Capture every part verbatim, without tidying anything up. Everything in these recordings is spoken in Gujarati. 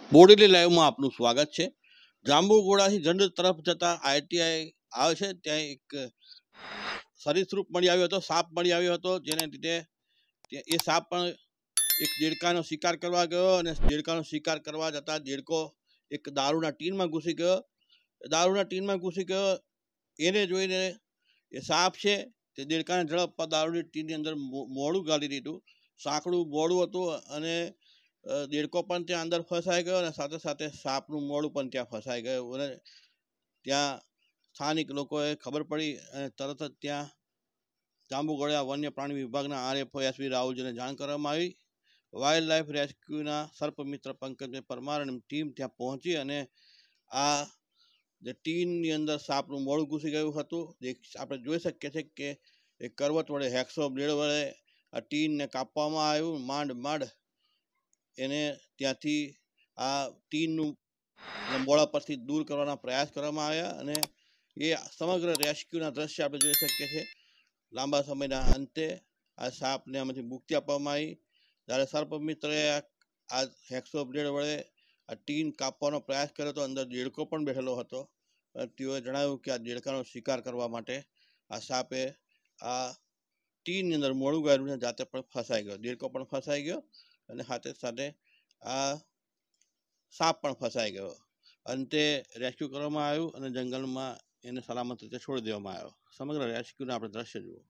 બોડેલી લાઈવમાં આપનું સ્વાગત છે। જાંબુઘોડાથી જંડ તરફ જતા આઈટીઆઈ આવે છે ત્યાં એક સરીસૃપ મળી આવ્યો હતો, સાપ મળી આવ્યો હતો, જેને લીધે એ સાપ પણ એક દેડકાનો શિકાર કરવા ગયો અને દેડકાનો શિકાર કરવા જતા દેડકો એક દારૂના ટીનમાં ઘૂસી ગયો। દારૂના ટીનમાં ઘૂસી ગયો એને જોઈને એ સાપ છે તે દેડકાને ઝડપમાં દારૂની ટીનની અંદર મોડું ગાળી દીધું। સાંકડું મોડું હતું અને દેડકો પણ ત્યાં અંદર ફસાઈ ગયો અને સાથે સાથે સાપનું મોડું પણ ત્યાં ફસાઈ ગયું અને ત્યાં સ્થાનિક લોકોએ ખબર પડી અને તરત જ ત્યાં જાંબુઘોડા વન્ય પ્રાણી વિભાગના આરએફઓ એસવી રાહુલજીને જાણ કરવામાં આવી। વાઇલ્ડ લાઈફ રેસ્ક્યુના સર્પમિત્ર પંકજભાઈ પરમાર અને ટીમ ત્યાં પહોંચી અને આ જે ટીનની અંદર સાપનું મોડું ઘૂસી ગયું હતું આપણે જોઈ શકીએ છીએ કે એક કરવટ વડે હેક્સો બ્લેડ વડે આ ટીનને કાપવામાં આવ્યું। માંડ માંડ એને ત્યાંથી આ ટીનનું મોડા પરથી દૂર કરવાના પ્રયાસ કરવામાં આવ્યા અને એ સમગ્ર રેસ્ક્યુના દ્રશ્ય આપણે જોઈ શકીએ છીએ। લાંબા સમયના અંતે આ સાપને આમાંથી મુક્તિ આપવામાં આવી। જ્યારે સર્પમિત્રએ આ હેક્સો બ્લેડ વડે આ ટીન કાપવાનો પ્રયાસ કર્યો તો અંદર દેડકો પણ બેઠેલો હતો। તેઓએ જણાવ્યું કે આ દેડકાનો શિકાર કરવા માટે આ સાપે આ ટીનની અંદર મોડું ગાળ્યું ને જાતે પણ ફસાઈ ગયો, દેડકો પણ ફસાઈ ગયો અને સાથે સાથે આ સાપ પણ ફસાઈ ગયો। અંતે રેસ્ક્યુ કરવામાં આવ્યું અને જંગલમાં એને સલામત રીતે છોડી દેવામાં આવ્યો। સમગ્ર રેસ્ક્યુના આપણે દ્રશ્ય જુઓ।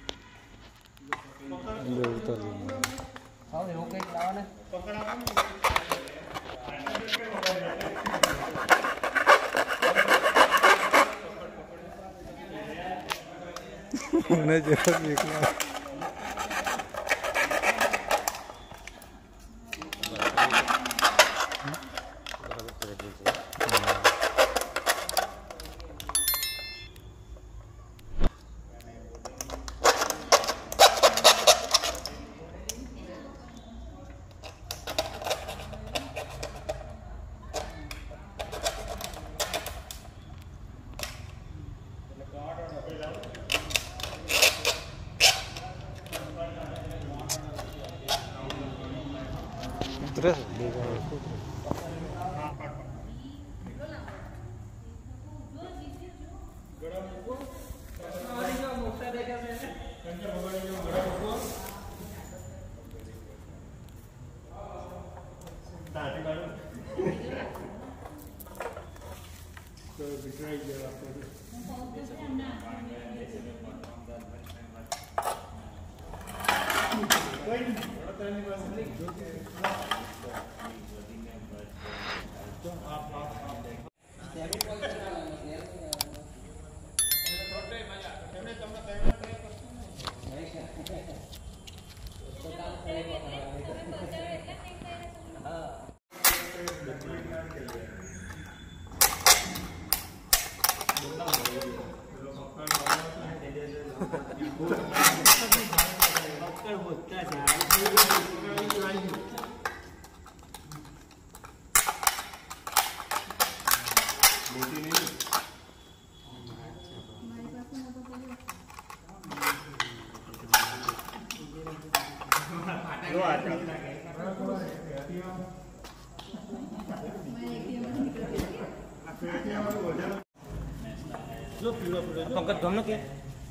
पंकज गमनो के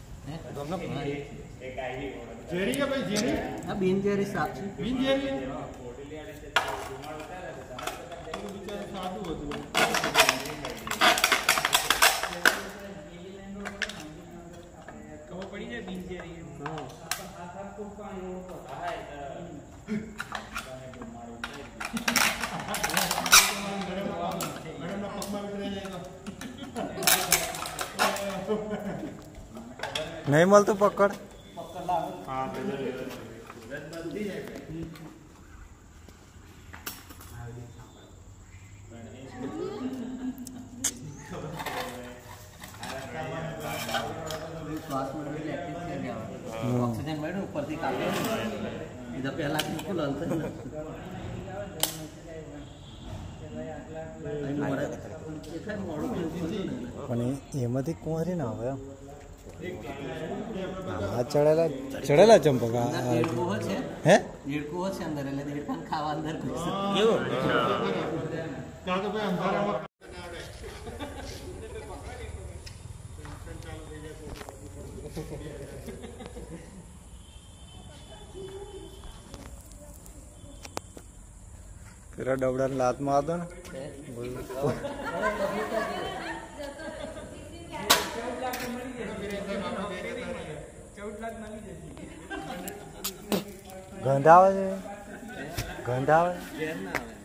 गमनो जेरी है भाई जेरी हां बीन जेरी साफ છે बीन जेरी વિચાર સાદું હતું ખબર પડી જાય બીન જેરી હા આખા ખૂબ પાણી ઓળખો થાય મેડમ ના પગમાં વિતરાઈ જાય તો नहीं मल तो पकड़ हाँ श्वास में भी लैक्टिक कर गया ऑक्सीजन बैठो ऊपर से काटे इधर पहला बिल्कुल अंतर પણ એમાંથી કુંવરી ના આવે આ ચડેલા ચડેલા ચંપક હે દેડકો છે અંદર એટલે દેડકાને ખાવા અંદર કેવું પેલા ડબડા લાતમાં હતો ને ગંધ આવે છે ગંધ આવે